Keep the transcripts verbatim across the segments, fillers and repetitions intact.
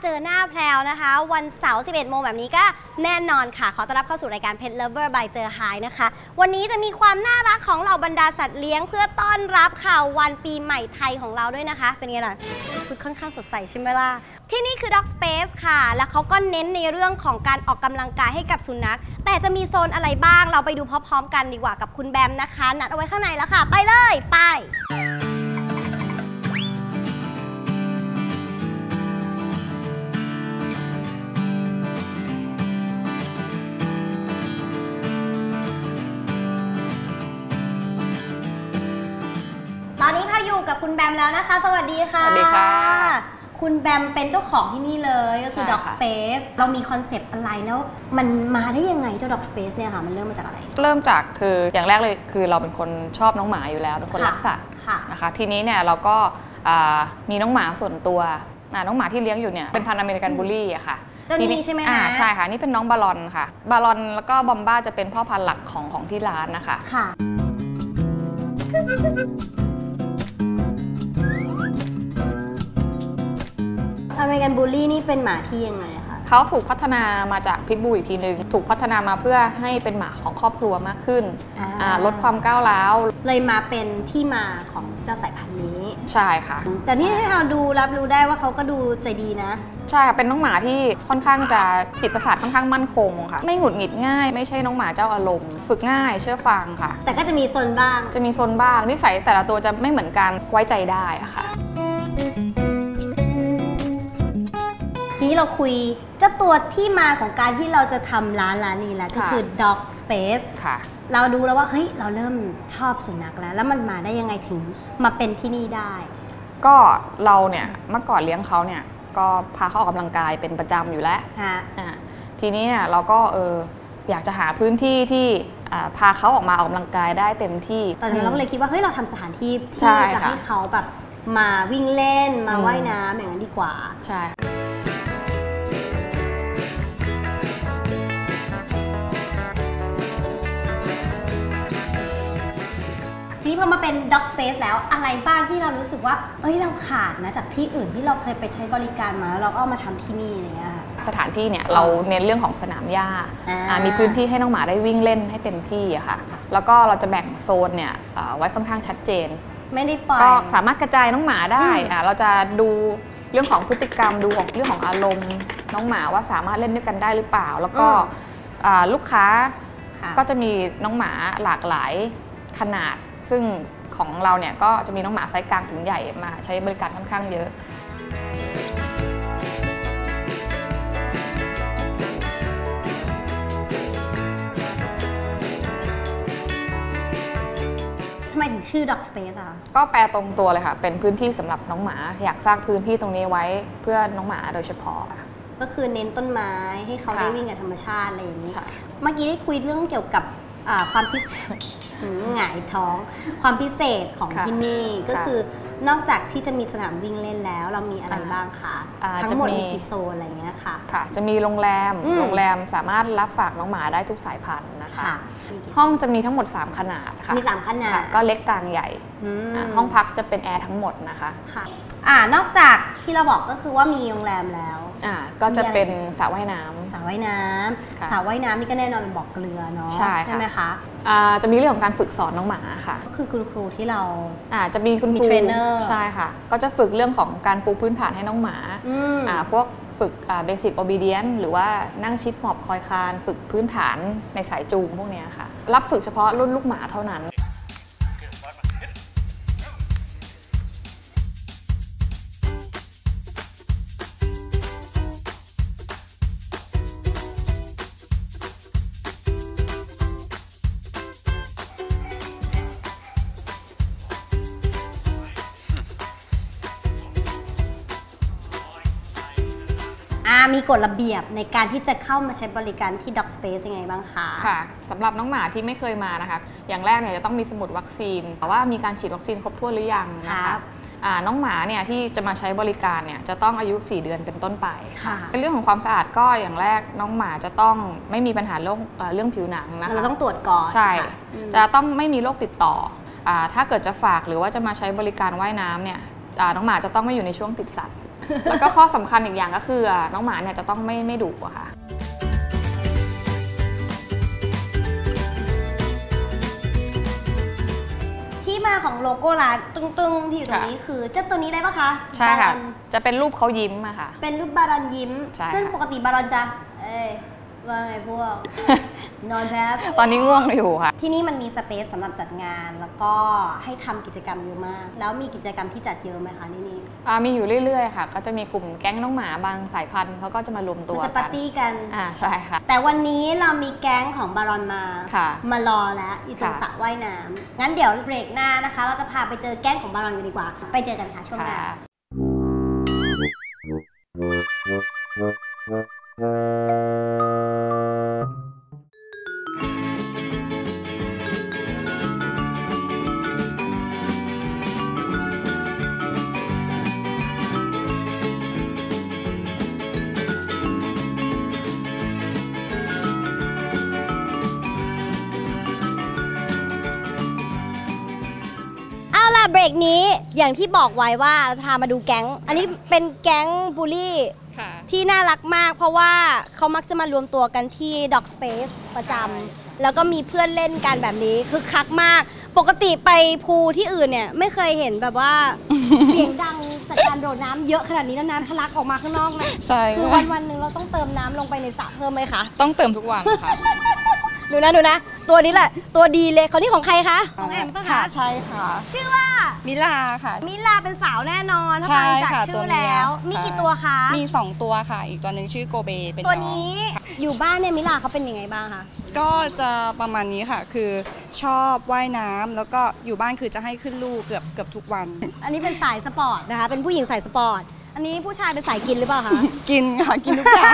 เจอหน้าแพรวนะคะวันเสาร์ สิบเอ็ด โมงแบบนี้ก็แน่นอนค่ะขอต้อนรับเข้าสู่รายการ Pet Lover by เจอไฮนะคะวันนี้จะมีความน่ารักของเหล่าบรรดาสัตว์เลี้ยงเพื่อต้อนรับข่าววันปีใหม่ไทยของเราด้วยนะคะเป็นไงล่ะชุดค่อนข้างสดใสใช่ไหมล่ะที่นี่คือ Dog Space ค่ะแล้วเขาก็เน้นในเรื่องของการออกกำลังกายให้กับสุนัขแต่จะมีโซนอะไรบ้างเราไปดูพร้อมๆกันดีกว่ากับคุณแบมนะคะนัดเอาไว้ข้างในแล้วค่ะไปเลยไปตอนนี้ค่ะอยู่กับคุณแบมแล้วนะคะสวัสดีค่ะสวัสดีค่ะคุณแบมเป็นเจ้าของที่นี่เลยก็คือ Dog Space เรามีคอนเซปต์อะไรแล้วมันมาได้ยังไงเจ้า Dog Space เนี่ยค่ะมันเริ่มมาจากอะไรเริ่มจากคืออย่างแรกเลยคือเราเป็นคนชอบน้องหมาอยู่แล้วเป็นคนรักสัตว์นะคะทีนี้เนี่ยเราก็มีน้องหมาส่วนตัวน้องหมาที่เลี้ยงอยู่เนี่ยเป็นพันธุ์อเมริกันบูลลี่อะค่ะเจ้านี่ใช่ไหมคะใช่ค่ะนี่เป็นน้องบาลอนค่ะบาลอนแล้วก็บอมบ้าจะเป็นพ่อพันธุ์หลักของของที่ร้านนะคะค่ะอเมริกันบูลลี่นี่เป็นหมาที่ยังไงคะเขาถูกพัฒนามาจากพิทบูลอีกทีหนึ่งถูกพัฒนามาเพื่อให้เป็นหมาของครอบครัวมากขึ้นลดความก้าวร้าวเลยมาเป็นที่มาของเจ้าสายพันธุ์นี้ใช่ค่ะแต่ที่ให้เราดูรับรู้ได้ว่าเขาก็ดูใจดีนะใช่เป็นน้องหมาที่ค่อนข้างจะจิตประสาทค่อนข้างมั่นคงค่ะไม่หงุดหงิดง่ายไม่ใช่น้องหมาเจ้าอารมณ์ฝึกง่ายเชื่อฟังค่ะแต่ก็จะมีซนบ้างจะมีซนบ้างนิสัยแต่ละตัวจะไม่เหมือนกันไว้ใจได้ค่ะทีนี้เราคุยเจ้าตัวที่มาของการที่เราจะทำร้านร้านนี้แล้วก็คือ Dog Space ค่ะเราดูแล้วว่าเฮ้ยเราเริ่มชอบสุนัขแล้วแล้วมันมาได้ยังไงถึงมาเป็นที่นี่ได้ก็เราเนี่ยเมื่อก่อนเลี้ยงเขาเนี่ยก็พาเขาออกกำลังกายเป็นประจำอยู่แล้วทีนี้เนี่ยเราก็เอออยากจะหาพื้นที่ที่พาเขาออกมาออกกำลังกายได้เต็มที่ตอนนั้นเราก็เลยคิดว่าเฮ้ยเราทำสถานที่ที่จะให้เขาแบบมาวิ่งเล่นมาว่ายน้ำอย่างนั้นดีกว่าใช่ทีนี้พอมาเป็น Dog Space แล้วอะไรบ้างที่เรารู้สึกว่าเอ้ยเราขาดนะจากที่อื่นที่เราเคยไปใช้บริการมาแล้วเราก็เอามาทำที่นี่อะไรเงี้ยสถานที่เนี่ยเราเน้นเรื่องของสนามหญ้ามีพื้นที่ให้น้องหมาได้วิ่งเล่นให้เต็มที่อะค่ะแล้วก็เราจะแบ่งโซนเนี่ยไว้ค่อนข้างชัดเจนไม่ได้ปล่อยก็สามารถกระจายน้องหมาได้เราจะดูเรื่องของพฤติกรรมดูของเรื่องของอารมณ์น้องหมาว่าสามารถเล่นด้วยกันได้หรือเปล่าแล้วก็ลูกค้าก็จะมีน้องหมาหลากหลายขนาดซึ่งของเราเนี่ยก็จะมีน้องหมาไซส์กลางถึงใหญ่มาใช้บริการค่อนข้างเยอะทำไมถึงชื่อ Dog Space อ่ะก็แปลตรงตัวเลยค่ะเป็นพื้นที่สำหรับน้องหมาอยากสร้างพื้นที่ตรงนี้ไว้เพื่อน้องหมาโดยเฉพาะก็คือเน้นต้นไม้ให้เขาได้วิ่งกับธรรมชาติอะไรอย่างนี้เมื่อกี้ได้คุยเรื่องเกี่ยวกับความพิเศษหงายท้องความพิเศษของที่นี่ก็คือนอกจากที่จะมีสนามวิ่งเล่นแล้วเรามีอะไรบ้างคะทั้งหมดมีกี่โซนอะไรเงี้ยค่ะค่ะจะมีโรงแรมโรงแรมสามารถรับฝากน้องหมาได้ทุกสายพันธุ์นะคะห้องจะมีทั้งหมดสามขนาดค่ะมีสามขนาดก็เล็กกลางใหญ่ห้องพักจะเป็นแอร์ทั้งหมดนะคะค่ะอ่านอกจากที่เราบอกก็คือว่ามีโรงแรมแล้วอ่าก็จะเป็นสระว่ายน้ำสระว่ายน้ำสระว่ายน้ำนี่ก็แน่นอนเป็นบ่อเกลือเนาะใช่ใช่ไหมคะอ่าจะมีเรื่องของการฝึกสอนน้องหมาค่ะก็คือคุณครูที่เราอ่าจะมีคุณครูเทรนเนอร์ใช่ค่ะก็จะฝึกเรื่องของการปูพื้นฐานให้น้องหมาอ่าพวกฝึกเบสิกโอบีเดียนหรือว่านั่งชิดหมอบคอยคานฝึกพื้นฐานในสายจูงพวกนี้ค่ะรับฝึกเฉพาะรุ่นลูกหมาเท่านั้นมีกฎระเบียบในการที่จะเข้ามาใช้บริการที่ Dog Space ยังไงบ้างคะค่ะสำหรับน้องหมาที่ไม่เคยมานะคะอย่างแรกเนี่ยจะต้องมีสมุดวัคซีนว่ามีการฉีดวัคซีนครบถ้วนหรือยังนะคะน้องหมาเนี่ยที่จะมาใช้บริการเนี่ยจะต้องอายุสี่เดือนเป็นต้นไปเป็นเรื่องของความสะอาดก็อย่างแรกน้องหมาจะต้องไม่มีปัญหาโรคเรื่องผิวหนังนะคะเราต้องตรวจก่อนใช่จะต้องไม่มีโรคติดต่อถ้าเกิดจะฝากหรือว่าจะมาใช้บริการว่ายน้ำเนี่ยน้องหมาจะต้องไม่อยู่ในช่วงติดสัตว์แล้วก็ข้อสำคัญอีกอย่างก็คือน้องหมาเนี่ยจะต้องไม่ไม่ดุอะค่ะที่มาของโลโก้ร้านตึงๆที่อยู่ตรงนี้คือเจ้าตัวนี้ได้ปะคะใช่ค่ะจะเป็นรูปเขายิ้มอะค่ะเป็นรูปบารอนยิ้มซึ่งปกติบารอนจะเอ้ยว่าไงพวก นอนแป๊บตอนนี้ง่วงอยู่ค่ะที่นี่มันมีสเปซสำหรับจัดงานแล้วก็ให้ทำกิจกรรมเยอะมากแล้วมีกิจกรรมที่จัดเยอะไหมคะที่นี่อ่ามีอยู่เรื่อยๆค่ะก็จะมีกลุ่มแก๊งน้องหมาบางสายพันธุ์เขาก็จะมารวมตัวกันจะปาร์ตี้กันอ่าใช่ค่ะแต่วันนี้เรามีแก๊งของบารอนมาค่ะมารอแล้วอยู่ตรงสระว่ายน้ำงั้นเดี๋ยวเบรกหน้านะคะเราจะพาไปเจอแก๊งของบารอนกันดีกว่าไปเจอกันค่ะช่วงหน้าเบรกนี้อย่างที่บอกไว้ว่าเราจะพามาดูแก๊งอันนี้เป็นแก๊งบูลลี่ที่น่ารักมากเพราะว่าเขามักจะมารวมตัวกันที่ Dog Space ประจำแล้วก็มีเพื่อนเล่นกันแบบนี้คือคักมากปกติไปพูที่อื่นเนี่ยไม่เคยเห็นแบบว่า เสียงดังจากการโดดน้ำเยอะขนาดนี้แล้วน้ำทะลักออกมาข้างนอกนะใช่คือวันวันหนึ่งเราต้องเติมน้ำลงไปในสระเพิ่มไหมคะต้องเติมทุกวันค่ะดูนะดูนะตัวนี้แหละตัวดีเลยเขาที่ของใครคะของแอมปะคะใช่ค่ะชื่อว่ามิลาค่ะมิลาเป็นสาวแน่นอนถ้าฟังจากชื่อแล้วมีกี่ตัวคะมีสองตัวค่ะอีกตัวหนึ่งชื่อโกเบเป็นตัวนี้อยู่บ้านเนี่ยมิลาเขาเป็นยังไงบ้างคะก็จะประมาณนี้ค่ะคือชอบว่ายน้ำแล้วก็อยู่บ้านคือจะให้ขึ้นลูกเกือบเกือบทุกวันอันนี้เป็นสายสปอร์ตนะคะเป็นผู้หญิงสายสปอร์ตอันนี้ผู้ชายเป็นสายกินหรือเปล่าคะกินค่ะกินทุกอย่าง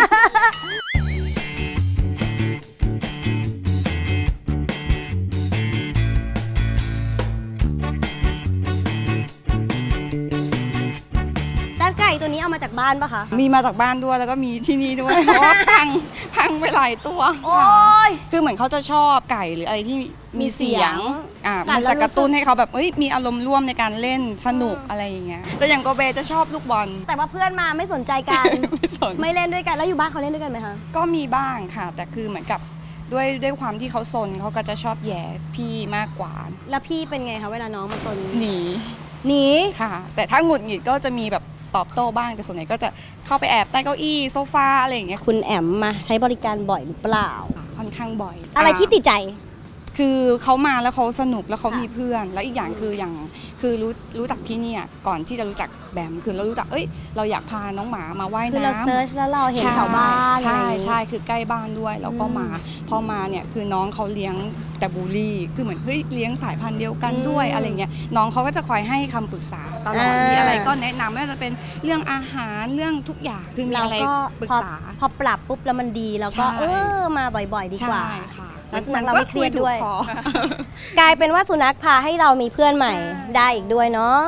ไก่ตัวนี้เอามาจากบ้านปะคะมีมาจากบ้านด้วยแล้วก็มีที่นี่ด้วยเพราะว่าพังพังไปหลายตัวโอ้ยคือเหมือนเขาจะชอบไก่หรืออะไรที่มีเสียงอ่ามันจะกระตุ้นให้เขาแบบเอ้ยมีอารมณ์ร่วมในการเล่นสนุกอะไรอย่างเงี้ยแต่อย่างโกเบจะชอบลูกบอลแต่ว่าเพื่อนมาไม่สนใจกันไม่สนไม่เล่นด้วยกันแล้วอยู่บ้านเขาเล่นด้วยกันไหมคะก็มีบ้างค่ะแต่คือเหมือนกับด้วยด้วยความที่เขาซนเขาก็จะชอบแย่พี่มากกว่าแล้วพี่เป็นไงคะเวลาน้องมาซนหนีหนีค่ะแต่ถ้าหงุดหงิดก็จะมีแบบตอบโต้บ้างแต่ส่วนใหญ่ก็จะเข้าไปแอบใต้เก้าอี้โซฟาอะไรอย่างเงี้ยคุณแอมมาใช้บริการบ่อยหรือเปล่าค่อนข้างบ่อยอะไรที่ติดใจคือเขามาแล้วเขาสนุกแล้วเขามีเพื่อนแล้วอีกอย่างคืออย่างคือรู้รู้จักพี่เนี่ยก่อนที่จะรู้จักแบมคือเรารู้จักเอ้ยเราอยากพาน้องหมามาว่ายน้ำคือเราเซิร์ชแล้วเราเห็นแถวบ้านใช่ใช่คือใกล้บ้านด้วยแล้วก็มาพอมาเนี่ยคือน้องเขาเลี้ยงแต่บูลลี่คือเหมือนเฮ้ยเลี้ยงสายพันธุ์เดียวกันด้วยอะไรเงี้ยน้องเขาก็จะคอยให้คำปรึกษาตลอดมีอะไรก็แนะนำไม่ว่าจะเป็นเรื่องอาหารเรื่องทุกอย่างคือมีอะไรปรึกษาพอปรับปุ๊บแล้วมันดีแล้วก็เออมาบ่อยๆดีกว่าแล้วสุนัขเราไม่เครียดด้วยกลายเป็นว่าสุนัขพาให้เรามีเพื่อนใหม่ได้อีกด้วยเนาะ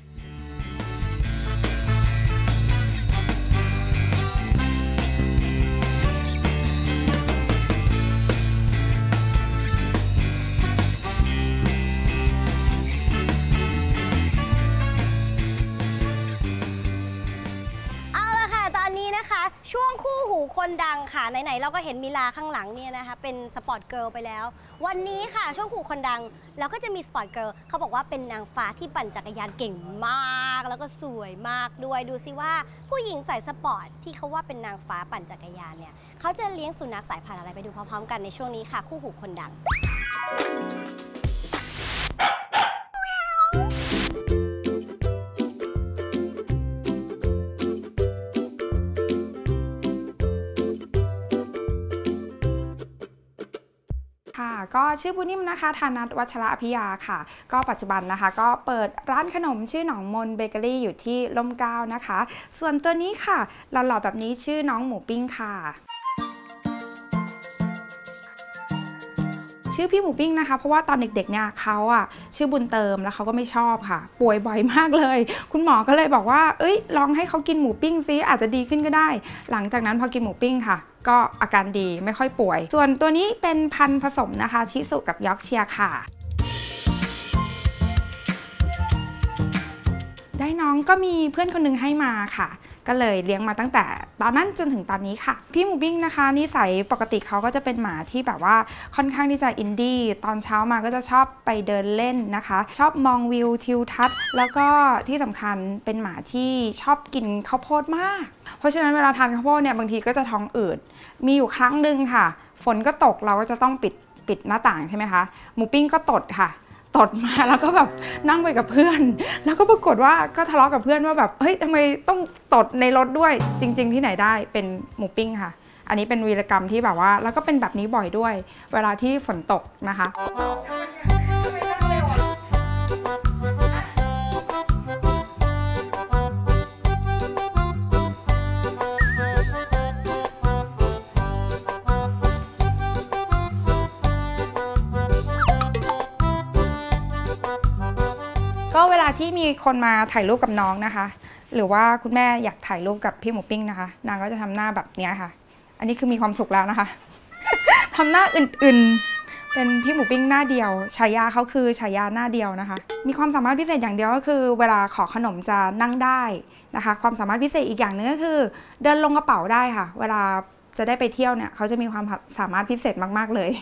ช่วงคู่หูคนดังค่ะไหนๆเราก็เห็นมิลาข้างหลังเนี่ยนะคะเป็นสปอร์ตเกิร์ลไปแล้ววันนี้ค่ะช่วงคู่คนดังเราก็จะมีสปอร์ตเกิร์ลเขาบอกว่าเป็นนางฟ้าที่ปั่นจักรยานเก่งมากแล้วก็สวยมากด้วยดูสิว่าผู้หญิงสายสปอร์ตที่เขาว่าเป็นนางฟ้าปั่นจักรยานเนี่ยเขาจะเลี้ยงสุนัขสายพันธุ์อะไรไปดูพร้อมๆกันในช่วงนี้ค่ะคู่หูคนดังค่ะก็ชื่อบุญนิ่มนะคะธนัทวัชระอภิยาค่ะก็ปัจจุบันนะคะก็เปิดร้านขนมชื่อหนองมนเบเกอรี่อยู่ที่ร่มเกล้านะคะส่วนตัวนี้ค่ะหล่อๆแบบนี้ชื่อน้องหมูปิ้งค่ะชื่อพี่หมูปิ้งนะคะเพราะว่าตอนเด็กๆเนี่ยเขาอ่ะชื่อบุญเติมแล้วเขาก็ไม่ชอบค่ะป่วยบ่อยมากเลยคุณหมอก็เลยบอกว่าเอ้ยลองให้เขากินหมูปิ้งซิอาจจะดีขึ้นก็ได้หลังจากนั้นพอกินหมูปิ้งค่ะก็อาการดีไม่ค่อยป่วยส่วนตัวนี้เป็นพันธุ์ผสมนะคะชิสุกับยอร์กเชียร์ค่ะได้น้องก็มีเพื่อนคนนึงให้มาค่ะก็เลยเลี้ยงมาตั้งแต่ตอนนั้นจนถึงตอนนี้ค่ะพี่หมูปิ้งนะคะนิสัยปกติเขาก็จะเป็นหมาที่แบบว่าค่อนข้างที่จะอินดี้ตอนเช้ามาก็จะชอบไปเดินเล่นนะคะชอบมองวิวทิวทัศน์แล้วก็ที่สำคัญเป็นหมาที่ชอบกินข้าวโพดมากเพราะฉะนั้นเวลาทานข้าวโพดเนี่ยบางทีก็จะท้องอืดมีอยู่ครั้งหนึ่งค่ะฝนก็ตกเราก็จะต้องปิดปิดหน้าต่างใช่ไหมคะหมูปิ้งก็ตดค่ะตดมาแล้วก็แบบนั่งไปกับเพื่อนแล้วก็ปรากฏว่าก็ทะเลาะกับเพื่อนว่าแบบเฮ้ยทำไมต้องตดในรถด้วยจริงๆที่ไหนได้เป็นหมูปิ้งค่ะอันนี้เป็นวีรกรรมที่แบบว่าแล้วก็เป็นแบบนี้บ่อยด้วยเวลาที่ฝนตกนะคะก็เวลาที่มีคนมาถ่ายรูปกับน้องนะคะหรือว่าคุณแม่อยากถ่ายรูปกับพี่หมูปิ้งนะคะนางก็จะทำหน้าแบบนี้ค่ะอันนี้คือมีความสุขแล้วนะคะ ทำหน้าอื่นๆเป็นพี่หมูปิ้งหน้าเดียวฉายาเขาคือฉายาหน้าเดียวนะคะมีความสามารถพิเศษอย่างเดียวก็คือเวลาขอขนมจะนั่งได้นะคะความสามารถพิเศษอีกอย่างหนึ่งก็คือเดินลงกระเป๋าได้ค่ะเวลาจะได้ไปเที่ยวเนี่ยเขาจะมีความสามารถพิเศษมากๆเลย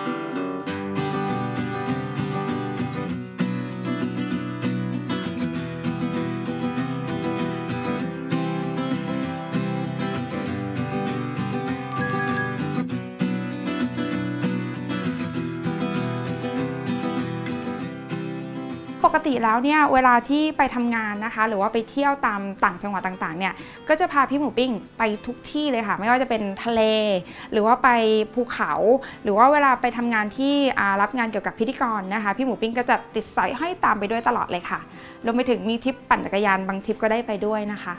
ปกติแล้วเนี่ยเวลาที่ไปทำงานนะคะหรือว่าไปเที่ยวตามต่างจังหวัดต่างๆเนี่ยก็จะพาพี่หมูปิ้งไปทุกที่เลยค่ะไม่ว่าจะเป็นทะเลหรือว่าไปภูเขาหรือว่าเวลาไปทำงานที่รับงานเกี่ยวกับพิธีกรนะคะพี่หมูปิ้งก็จะติดสอยห้อยตามไปด้วยตลอดเลยค่ะรวมไปถึงมีทริปปั่นจักรยานบางทริปก็ได้ไปด้วยนะคะ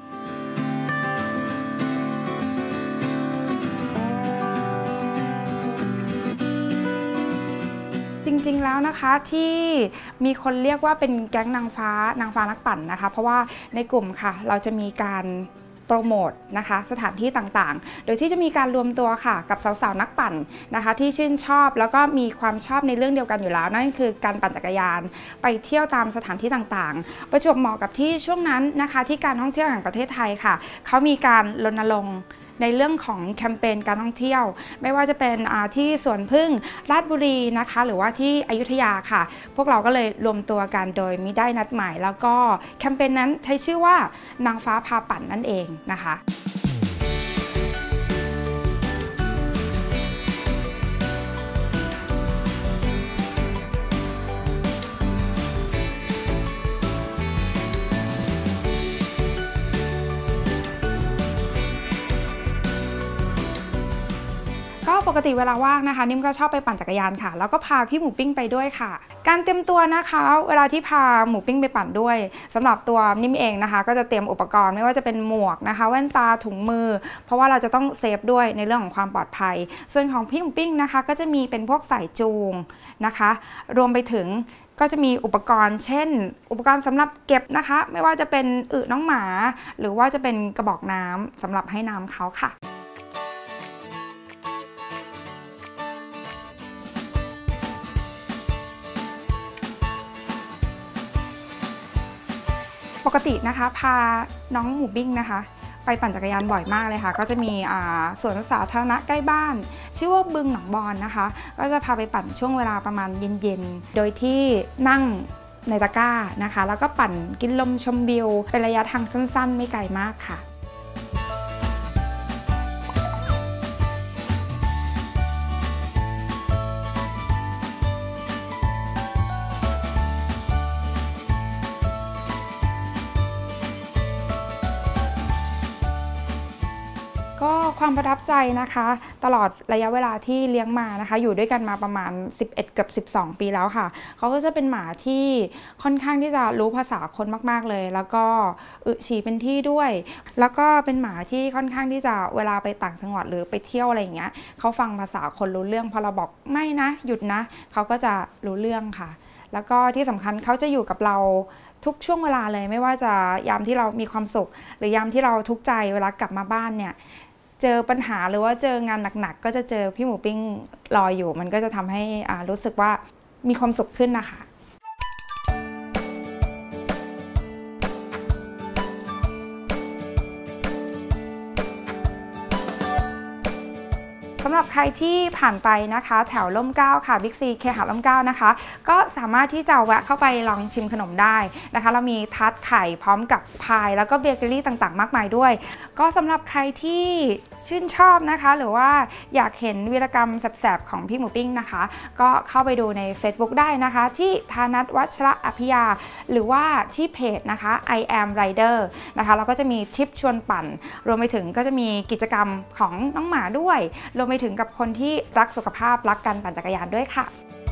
จริงๆแล้วนะคะที่มีคนเรียกว่าเป็นแก๊งนางฟ้านางฟ้านักปั่นนะคะเพราะว่าในกลุ่มค่ะเราจะมีการโปรโมทนะคะสถานที่ต่างๆโดยที่จะมีการรวมตัวค่ะกับสาวๆนักปั่นนะคะที่ชื่นชอบแล้วก็มีความชอบในเรื่องเดียวกันอยู่แล้วนั่นคือการปั่นจักรยานไปเที่ยวตามสถานที่ต่างๆประจวบเหมาะกับที่ช่วงนั้นนะคะที่การท่องเที่ยวแห่งประเทศไทยค่ะเขามีการรณรงค์ในเรื่องของแคมเปญการท่องเที่ยวไม่ว่าจะเป็นที่สวนผึ้งราชบุรีนะคะหรือว่าที่อยุธยาค่ะพวกเราก็เลยรวมตัวกันโดยมิได้นัดหมายแล้วก็แคมเปญนั้นใช้ชื่อว่านางฟ้าพาปั่นนั่นเองนะคะก็ปกติเวลาว่างนะคะนิ่มก็ชอบไปปั่นจักรยานค่ะแล้วก็พาพี่หมูปิ้งไปด้วยค่ะการเตรียมตัวนะคะเวลาที่พาหมูปิ้งไปปั่นด้วยสำหรับตัวนิ่มเองนะคะก็จะเตรียมอุปกรณ์ไม่ว่าจะเป็นหมวกนะคะแว่นตาถุงมือเพราะว่าเราจะต้องเซฟด้วยในเรื่องของความปลอดภัยส่วนของพี่หมูปิ้งนะคะก็จะมีเป็นพวกสายจูงนะคะรวมไปถึงก็จะมีอุปกรณ์เช่นอุปกรณ์สำหรับเก็บนะคะไม่ว่าจะเป็นอึน้องหมาหรือว่าจะเป็นกระบอกน้ำสำหรับให้น้ำเขาค่ะปกตินะคะพาน้องหมูปิ้งนะคะไปปั่นจักรยานบ่อยมากเลยค่ะก็จะมีสวนสาธารณะใกล้บ้านชื่อว่าบึงหนองบอนนะคะก็จะพาไปปั่นช่วงเวลาประมาณเย็นๆโดยที่นั่งในตะกร้านะคะแล้วก็ปั่นกินลมชมวิวเป็นระยะทางสั้นๆไม่ไกลมากค่ะ ก็ความประทับใจนะคะตลอดระยะเวลาที่เลี้ยงมานะคะอยู่ด้วยกันมาประมาณสิบเอ็ดกับสิบสองปีแล้วค่ะเขาก็จะเป็นหมาที่ค่อนข้างที่จะรู้ภาษาคนมากๆเลยแล้วก็อึฉี่เป็นที่ด้วยแล้วก็เป็นหมาที่ค่อนข้างที่จะเวลาไปต่างจังหวัดหรือไปเที่ยวอะไรอย่างเงี้ยเขาฟังภาษาคนรู้เรื่องพอเราบอกไม่นะหยุดนะเขาก็จะรู้เรื่องค่ะแล้วก็ที่สำคัญเขาจะอยู่กับเราทุกช่วงเวลาเลยไม่ว่าจะยามที่เรามีความสุขหรือยามที่เราทุกข์ใจเวลากลับมาบ้านเนี่ยเจอปัญหาหรือว่าเจองานหนักๆก็จะเจอพี่หมูปิ้งรออยู่มันก็จะทำให้รู้สึกว่ามีความสุขขึ้นนะคะสำหรับใครที่ผ่านไปนะคะแถวร่มเกล้าค่ะบิ๊กซีเคหะร่มเกล้านะคะก็สามารถที่จะแวะเข้าไปลองชิมขนมได้นะคะเรามีทาร์ตไข่พร้อมกับพายแล้วก็เบเกอรี่ต่างๆมากมายด้วยก็สำหรับใครที่ชื่นชอบนะคะหรือว่าอยากเห็นวีรกรรมแสบๆของพี่หมูปิ้งนะคะก็เข้าไปดูใน Facebook ได้นะคะที่ธานัทวัชระอภิยาหรือว่าที่เพจนะคะ I am Rider นะคะเราก็จะมีทิปชวนปั่นรวมไปถึงก็จะมีกิจกรรมของน้องหมาด้วยรวมไปถึงกับคนที่รักสุขภาพรักการปั่นจักรยานด้วยค่ะ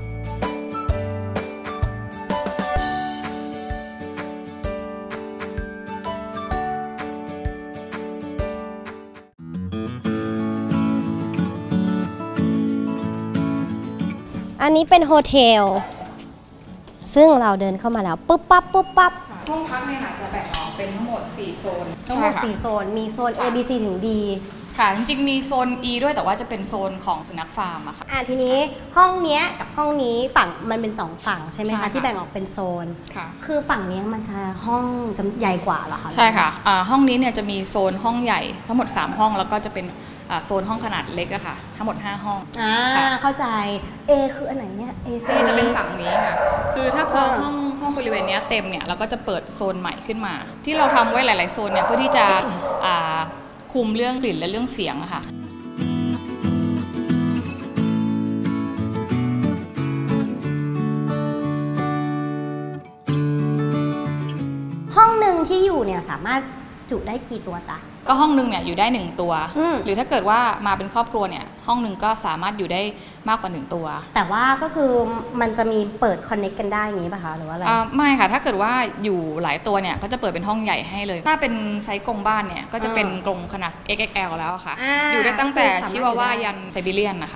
อันนี้เป็นโฮเทลซึ่งเราเดินเข้ามาแล้วปุ๊บปั๊บปุ๊บปั๊บห้องพักเนี่ยค่ะจะแบ่งออกเป็นทั้งหมดสี่โซนทั้งหมดสี่โซนมีโซน A B C ถึง D ค่ะจริงๆมีโซน E ด้วยแต่ว่าจะเป็นโซนของสุนัขฟาร์มอะค่ะอ่าทีนี้ห้องเนี้ยกับห้องนี้ฝั่งมันเป็นสองฝั่งใช่ไหมคะที่แบ่งออกเป็นโซนค่ะคือฝั่งนี้มันจะห้องจะใหญ่กว่าเหรอคะใช่ค่ะห้องนี้เนี่ยจะมีโซนห้องใหญ่ทั้งหมดสามห้องแล้วก็จะเป็นโซนห้องขนาดเล็กอะค่ะทั้งหมดห้าห้องอ่าเข้าใจ A คืออันไหนเนี่ย A จะเป็นฝั่งนี้ค่ะคือถ้าพอห้องห้องบริเวณนี้เต็มเนี่ยเราก็จะเปิดโซนใหม่ขึ้นมาที่เราทำไว้หลายๆโซนเนี่ยเพื่อที่จะคุมเรื่องกลิ่นและเรื่องเสียงอะค่ะห้องหนึ่งที่อยู่เนี่ยสามารถจุได้กี่ตัวจ๊ะก็ห้องนึงเนี่ยอยู่ได้หนึ่งตัวหรือถ้าเกิดว่ามาเป็นครอบครัวเนี่ยห้องนึงก็สามารถอยู่ได้มากกว่าหนึ่งตัวแต่ว่าก็คือมันจะมีเปิดคอนเนคกันได้อย่างนี้ป่ะคะหรือว่าอะไรไม่ค่ะถ้าเกิดว่าอยู่หลายตัวเนี่ยก็จะเปิดเป็นห้องใหญ่ให้เลยถ้าเป็นไซส์กรงบ้านเนี่ยก็จะเป็นกรงขนาด เอ็กซ์ เอ็กซ์ แอล แล้วค่ะ อ, อยู่ได้ตั้งแต่ชิวาว่ายันไซบีเรียนนะคะ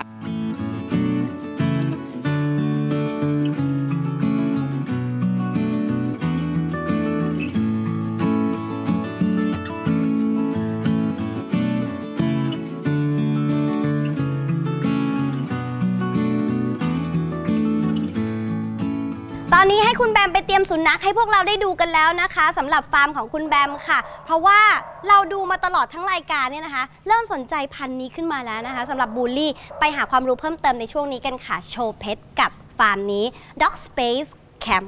ตอนนี้ให้คุณแบมไปเตรียมสุนัขให้พวกเราได้ดูกันแล้วนะคะสำหรับฟาร์มของคุณแบมค่ะเพราะว่าเราดูมาตลอดทั้งรายการเนี่ยนะคะเริ่มสนใจพันธุ์นี้ขึ้นมาแล้วนะคะสำหรับบูลลี่ไปหาความรู้เพิ่มเติมในช่วงนี้กันค่ะโชว์เพชรกับฟาร์มนี้ Dog Space Camp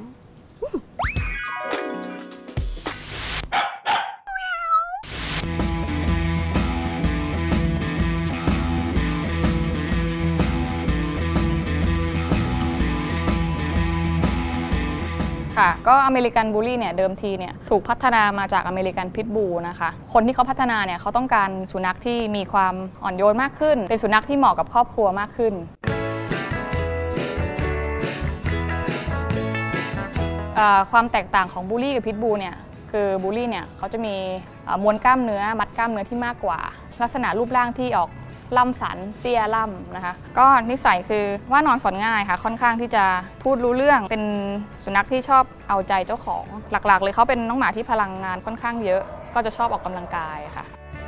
ค่ะก็อเมริกันบูลลี่เนี่ยเดิมทีเนี่ยถูกพัฒนามาจากอเมริกันพิทบูลนะคะคนที่เขาพัฒนาเนี่ยเขาต้องการสุนัขที่มีความอ่อนโยนมากขึ้นเป็นสุนัขที่เหมาะกับครอบครัวมากขึ้นความแตกต่างของบูลลี่กับพิทบูลเนี่ยคือบูลลี่เนี่ยเขาจะมีมวลกล้ามเนื้อมัดกล้ามเนื้อที่มากกว่าลักษณะรูปร่างที่ออกล่ำสันเตี้ยล่ำนะคะก็นิสัยคือว่านอนสอนง่ายค่ะค่อนข้างที่จะพูดรู้เรื่องเป็นสุนัขที่ชอบเอาใจเจ้าของหลักๆเลยเขาเป็นน้องหมาที่พลังงานค่อนข้างเยอะก็จะชอบออกกำลังกายค่ะ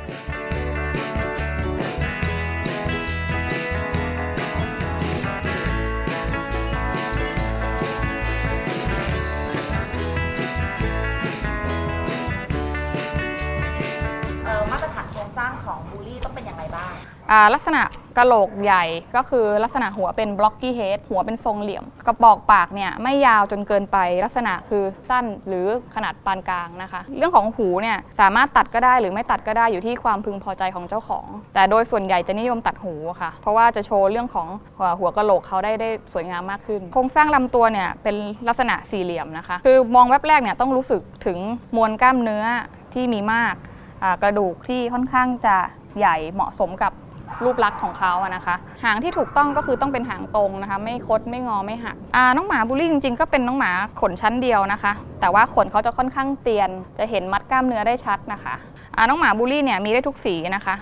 มาตรฐานโครงสร้างของบูลลี่ต้องเป็นอย่างไรบ้างลักษณะกะโหลกใหญ่ก็คือลักษณะหัวเป็นบล็อกกี้เฮดหัวเป็นทรงเหลี่ยมกระบอกปากเนี่ยไม่ยาวจนเกินไปลักษณะคือสั้นหรือขนาดปานกลางนะคะเรื่องของหูเนี่ยสามารถตัดก็ได้หรือไม่ตัดก็ได้อยู่ที่ความพึงพอใจของเจ้าของแต่โดยส่วนใหญ่จะนิยมตัดหูค่ะเพราะว่าจะโชว์เรื่องของหัวหัวกะโหลกเขาได้ได้สวยงามมากขึ้นโครงสร้างลำตัวเนี่ยเป็นลักษณะสี่เหลี่ยมนะคะคือมองแวบแรกเนี่ยต้องรู้สึกถึงมวลกล้ามเนื้อที่มีมากกระดูกที่ค่อนข้างจะใหญ่เหมาะสมกับรูปลักษณ์ของเขาอะนะคะหางที่ถูกต้องก็คือต้องเป็นหางตรงนะคะไม่คดไม่งอไม่หักน้องหมาบูลลี่จริงๆก็เป็นน้องหมาขนชั้นเดียวนะคะแต่ว่าขนเขาจะค่อนข้างเตียนจะเห็นมัดกล้ามเนื้อได้ชัดนะคะน้องหมาบูลลี่เนี่ยมีได้ทุกสีนะคะ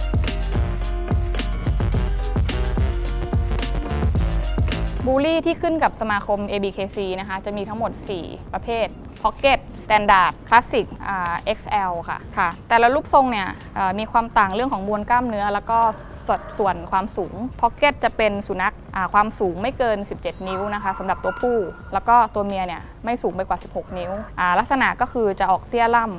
บูลลี่ที่ขึ้นกับสมาคม เอ บี เค ซี นะคะจะมีทั้งหมดสี่ประเภท Pocket Standard Classic เอ็กซ์ แอล ค่ะค่ะแต่ละรูปทรงเนี่ยมีความต่างเรื่องของมวลกล้ามเนื้อแล้วก็สัดส่วนความสูง Pocket จะเป็นสุนัขความสูงไม่เกินสิบเจ็ดนิ้วนะคะสำหรับตัวผู้แล้วก็ตัวเมียเนี่ยไม่สูงไปกว่าสิบหกนิ้วลักษณะก็คือจะออกเตี้ยล่ำ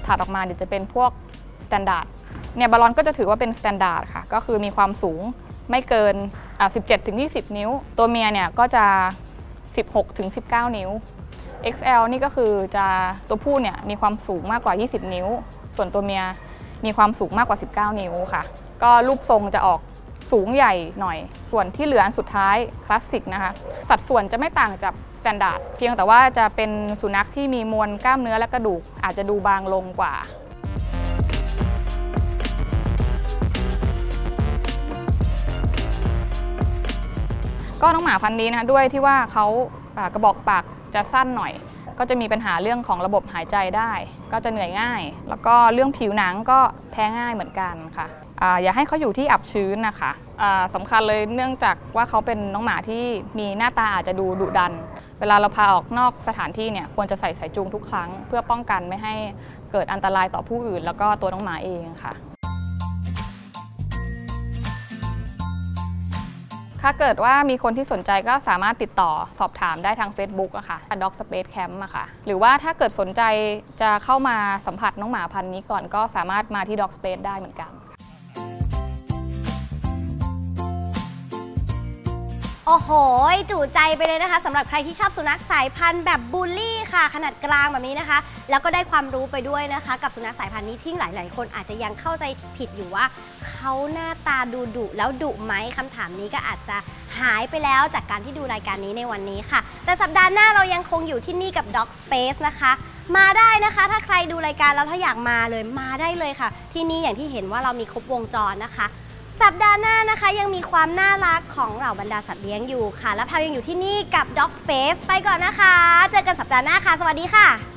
ถัดออกมาเดี๋ยวจะเป็นพวก standard เนี่ยบาลอนก็จะถือว่าเป็น standard ค่ะก็คือมีความสูงไม่เกิน สิบเจ็ดถึงยี่สิบ นิ้วตัวเมียเนี่ยก็จะ สิบหกถึงสิบเก้า นิ้ว เอ็กซ์ แอล นี่ก็คือจะตัวผู้เนี่ยมีความสูงมากกว่ายี่สิบนิ้วส่วนตัวเมียมีความสูงมากกว่าสิบเก้านิ้วค่ะก็รูปทรงจะออกสูงใหญ่หน่อยส่วนที่เหลืออันสุดท้ายคลาสสิกนะคะสัดส่วนจะไม่ต่างจากสแตนดาร์ดเพียงแต่ว่าจะเป็นสุนัขที่มีมวลกล้ามเนื้อและกระดูกอาจจะดูบางลงกว่าก็น้องหมาพันธุ์นี้นะด้วยที่ว่าเขากระบอกปากจะสั้นหน่อยก็จะมีปัญหาเรื่องของระบบหายใจได้ก็จะเหนื่อยง่ายแล้วก็เรื่องผิวหนังก็แพ้ง่ายเหมือนกันค่ะอย่าให้เขาอยู่ที่อับชื้นนะคะสำคัญเลยเนื่องจากว่าเขาเป็นน้องหมาที่มีหน้าตาอาจจะดูดุดันเวลาเราพาออกนอกสถานที่เนี่ยควรจะใส่สายจูงทุกครั้งเพื่อป้องกันไม่ให้เกิดอันตรายต่อผู้อื่นแล้วก็ตัวน้องหมาเองค่ะถ้าเกิดว่ามีคนที่สนใจก็สามารถติดต่อสอบถามได้ทาง Facebook อะค่ะ Dog Space Camp อะค่ะหรือว่าถ้าเกิดสนใจจะเข้ามาสัมผัสน้องหมาพันธุ์นี้ก่อนก็สามารถมาที่ Dog Space ได้เหมือนกันโอ้โหจู่ใจไปเลยนะคะสำหรับใครที่ชอบสุนัขสายพันธุ์แบบบูลลี่ค่ะขนาดกลางแบบนี้นะคะแล้วก็ได้ความรู้ไปด้วยนะคะกับสุนัขสายพันธุ์นี้ที่หลายๆคนอาจจะยังเข้าใจผิดอยู่ว่าเขาหน้าตาดูดุแล้วดุไหมคำถามนี้ก็อาจจะหายไปแล้วจากการที่ดูรายการนี้ในวันนี้ค่ะแต่สัปดาห์หน้าเรายังคงอยู่ที่นี่กับ Dog Space นะคะมาได้นะคะถ้าใครดูรายการแล้วถ้าอยากมาเลยมาได้เลยค่ะที่นี่อย่างที่เห็นว่าเรามีครบวงจรนะคะสัปดาห์หน้านะคะยังมีความน่ารักของเหล่าบรรดาสัตว์เลี้ยงอยู่ค่ะและแพลยังอยู่ที่นี่กับ Dog Space ไปก่อนนะคะเจอกันสัปดาห์หน้าค่ะสวัสดีค่ะ